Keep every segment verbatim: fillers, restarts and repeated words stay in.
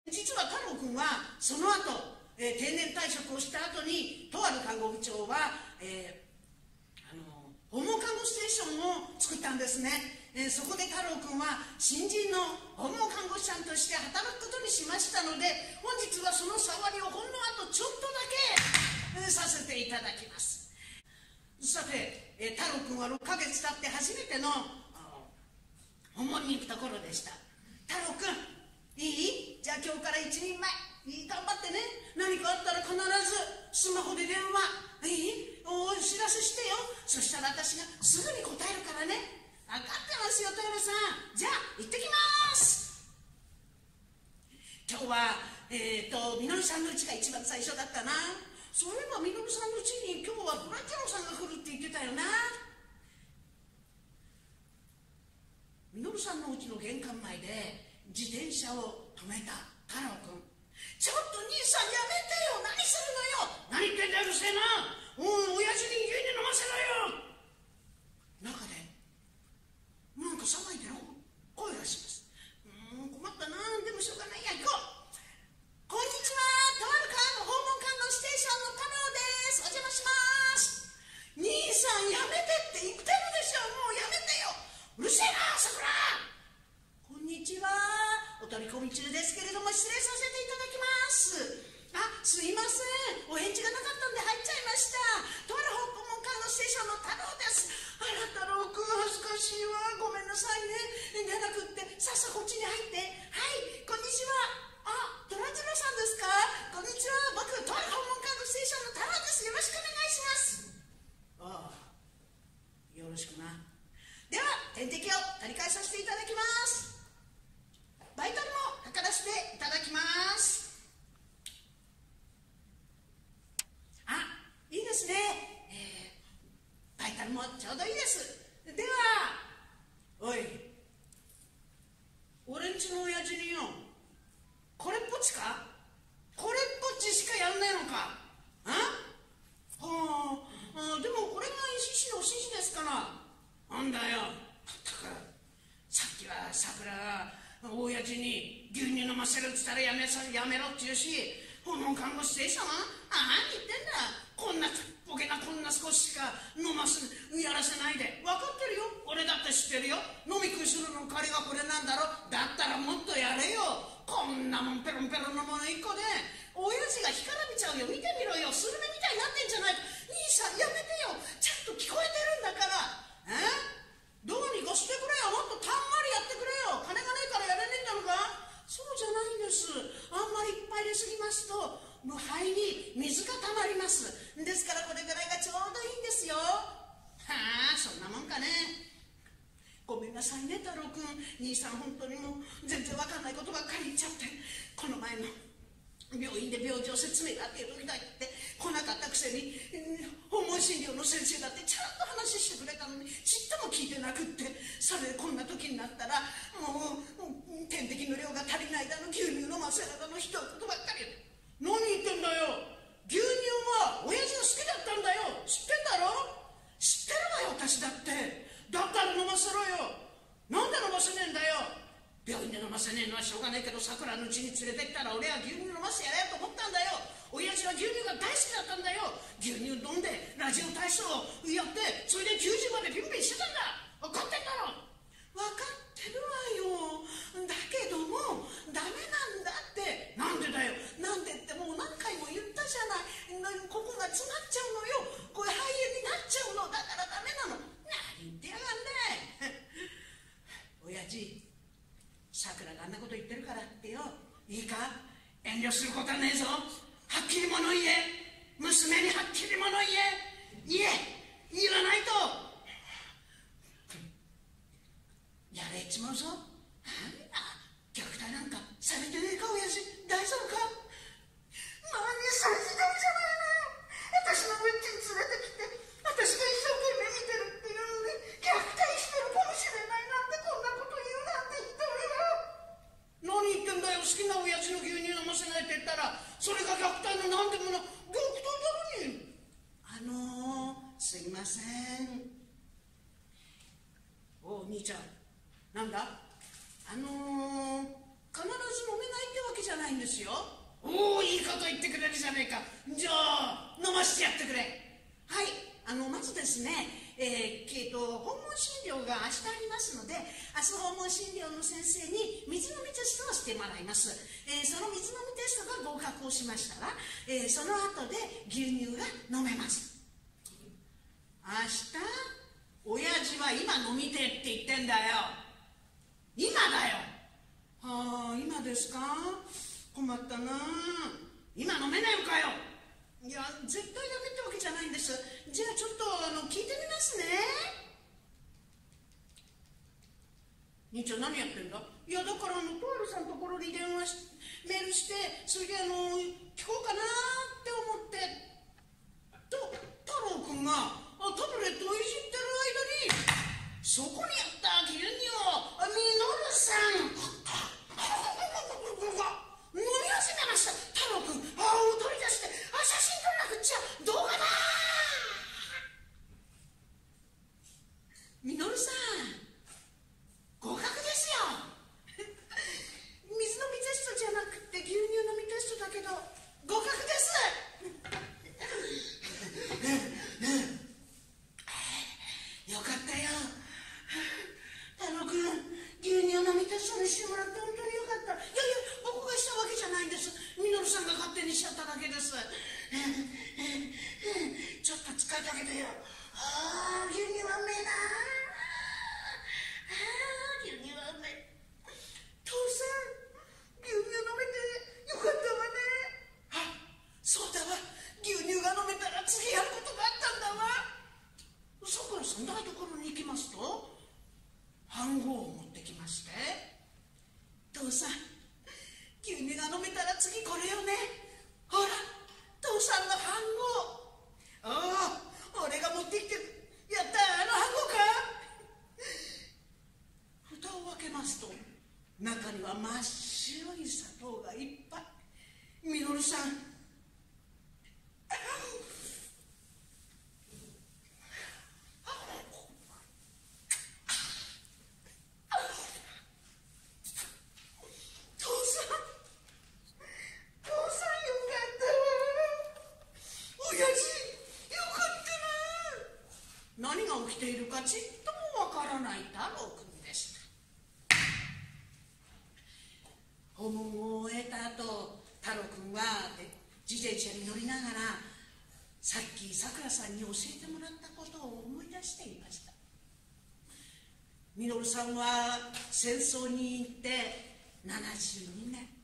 実は太郎君はその後、えー、定年退職をした後にとある看護部長は、えー、あの訪問看護ステーションを作ったんですね。えー、そこで太郎君は新人の訪問看護師さんとして働くことにしましたので、本日はその触りをほんのあとちょっとだけ、えー、させていただきます。さて、えー、太郎君はろっかげつ経って初めての訪問に行くところでした。太郎君、いい？じゃあ今日から一人前いい頑張ってね。何かあったら必ずスマホで電話いいお知らせしてよ。そしたら私がすぐに答えるからね。分かってますよ、トイレさん。じゃあ行ってきます。今日はえっ、ー、とみのりさんのうちが一番最初だったな。そういえばみのりさんのうちに今日はブラジロさんが来るって言ってたよな。みのりさんのうちの玄関前で自転車を止めた太郎君。ちょっと兄さんやめてよ。何するのよ。何言ってんだよ、うるせえな。おい、親父に牛乳飲ませろよ。中でなんか騒いでる声がします。うん困ったな。でもしょうがないや、行こう。こんにちは、とある看訪問看護ステーションの太郎です。お邪魔します。兄さんやめてって言ってるでしょ。もうやめてよ。うるせえな、さくら。こんにちは、お取り込み中ですけれども失礼させていただきます。あ、すいません、お返事がなかったんで入っちゃいました。とある訪問看護ステーションの太郎です。あら太郎君、恥ずかしいわ。ごめんなさいね。じゃなくってさっさこっちに入って。はい、こんにちは。あ、トラジロさんですか。こんにちは、僕とある訪問看護ステーションの太郎です。よろしくお願いします。ああ、よろしくな。では点滴を取り替えさせていただきます。バイタルも測らせていただきます。あ、いいですね、えー、バイタルもちょうどいいです。では、おい、俺んちの親父によ、これっぽっちかこれっぽっちしかやんないのか。あはあ、でもこれが石師の指示ですから。なんだよ、ったくさっきはさくらが親父に牛乳飲ませるっつったらやめさやめろって言うし、訪問看護師でしょ。ああ、何言ってんだ。こんなボケなこんな少ししか飲ますやらせないで。分かってるよ、俺だって知ってるよ。飲み食いするの借りがこれなんだろ。だったらもっとやれよ。こんなもんペロンペロンのもの一個で親父が干からびちゃうよ。見てみろよ、スルメみたいになってんじゃないか。兄さんやめてよ、ちゃんと聞こえてるんだから。えどうにかしてくれよ。もっとたんまりやってくれよ。金がねえからやれねえんだろうか。そうじゃないんです。あんまりいっぱい入れすぎますと無肺に水がたまります。ですからこれぐらいがちょうどいいんですよ。はあ、そんなもんかね。ごめんなさいね太郎君。兄さん本当にもう全然わかんないことばっかり言っちゃって。この前の病院で病状説明が出るんだって来なかったくせに、訪問診療の先生だってちゃんと話してくれたのにちっとも聞いてなくって。それでこんな時になったらもう点滴の量が足りないだの、牛乳飲ませるだの、ひどいことばっかり。何言ってんだよ。牛乳は親父が好きだったんだよ。知ってんだろ。知ってるわよ私だって。だったら飲ませろよ。なんで飲ませねえんだよ。病院で飲ませねえのはしょうがないけど、さくらのうちに連れてったら俺は牛乳飲ませてやれよと思ったんだよ。親父は牛乳が大好きだったんだよ。牛乳飲んでラジオ体操をやって、それできゅうじゅうまでピンピンしてたんだ。分かってんだろ。分かってるわよ。だけどもダメなんだって。なんでだよ。なんでってもう何回も言ったじゃない。ここが詰まっちゃうのよ。これ肺炎になっちゃうの。だからダメなの。何言ってやがんねえ。親父、さくらがあんなこと言ってるからってよ、いいか、遠慮することはねえぞ。はっきりもの言え。娘にはっきりもの言え。言え。言わないとやれちまうぞ。なんだ、虐待なんかされてねえか親父。大丈夫か。何それひどいじゃないのよ。私のうちに連れてきて、私が一生懸命見てるっていうのに虐待してるかもしれないなんて、こんなこと言うなんてひどいわ。何言ってんだよ。好きな親父の牛乳飲ませないって言ったらそれが虐待のなんてもの。虐待だろに。あのー、すいません。おお兄ちゃん、なんだ。あのー、必ず飲めないってわけじゃないんですよ。おお、いいこと言ってくれるじゃねえか。じゃあ飲ませてやってくれ。はい、あのまずですね、えーえー、と訪問診療が明日ありますので、明日訪問診療の先生に水飲みテストをしてもらいます。えー、その水飲みテストが合格をしましたら、えー、その後で牛乳が飲めます。明日親父は今飲みてって言ってんだよ。今だよ。はあ、今ですか。困ったな。今飲めないのかよ。いや、絶対ダメってわけじゃないんです。じゃあちょっとあの聞いてみますね。兄ちゃん何やってんだ。いや、だからあのとあるさんのところに電話しメールして、それであの聞こうかなって思ってと、太郎くんがタブレットをいじってる間にそこにあった牛乳をミノルさん飲み始めました。太郎くん、ああを取り出して、あ、写真撮らなくっちゃ、動画だ。ミノルさん合格ですよ。水飲みテストじゃなくて牛乳飲みテストだけど合格です。よかったよ。太郎くん、牛乳飲みテストにしてもらって本当によかった。いやいや、僕がしたわけじゃないんです。ミノルさんが勝手にしちゃっただけです。ちょっと疲れたけどよ。ああ、牛乳はうめえな。ああ、牛乳はうめえ。父さん、牛乳飲めてよかったわね。あ、そうだわ。牛乳が飲めたら次やることがあったんだわ。さくらさん、台所に行きますと飯盒を持ってきまして、父さん、牛乳が飲めたら次これよね。ほら、父さんの飯盒。ああ、俺が持ってきてやった、あの飯盒か。蓋を開けますと中には真っ白い砂糖がいっぱい。ミノルさん、何が起きているかちっともわからない太郎くんでした。訪問を終えた後、太郎くんは自転車に乗りながらさっきさくらさんに教えてもらったことを思い出していました。ミノルさんは戦争に行ってななじゅうにねん、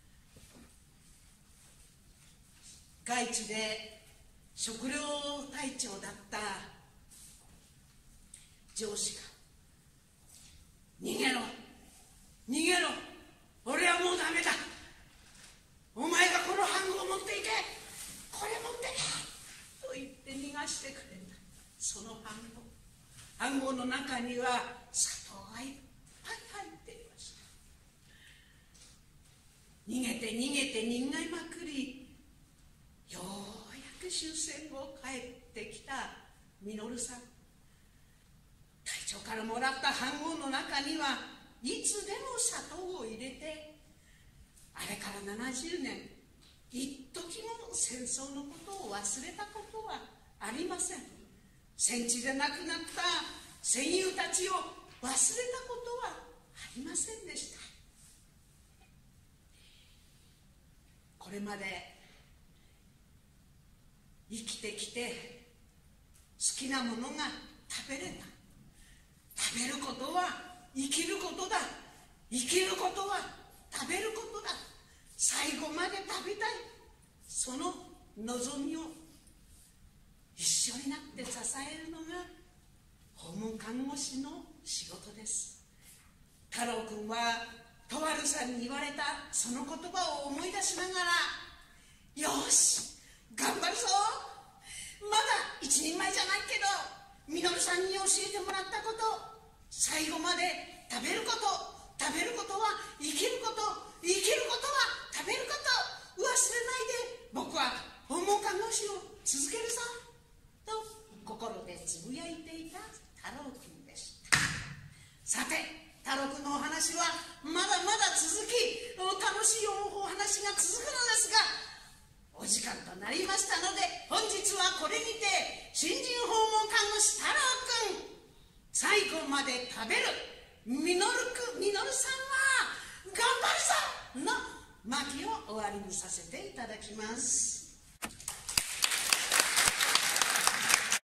外地で食糧隊長だった上司が「逃げろ逃げろ、俺はもうダメだ、お前がこの飯盒を持っていけ、これ持ってけ」と言って逃がしてくれた。その飯盒飯盒の中には砂糖がいっぱい入っていました。逃げて逃げて逃げまくり、ようやく終戦後帰ってきたミノルさん、隊長からもらった飯盒の中にはいつでも砂糖を入れて、あれからななじゅうねん一時も戦争のことを忘れたことはありません。戦地で亡くなった戦友たちを忘れたことはありませんでした。これまで生きてきて好きなものが食べれた。食べることは生きることだ。生きることは食べることだ。最後まで食べたい、その望みを一緒になって支えるのが訪問看護師の仕事です。太郎くんはとあるさんに言われたその言葉を思い出しながら、よし頑張るぞ、まだ一人前じゃないけどミノルさんに教えてもらったこと、最後まで食べること、食べることは生きること、生きることは食べること、忘れないで僕は訪問看護師を続けるぞと心でつぶやいていた太郎くんでした。さて、太郎くんのお話はまだまだ続き、楽しいお話がはこれにて新人訪問看護師太郎くん最後まで食べるみのるくみのるさんは頑張るぞの巻を終わりにさせていただきます。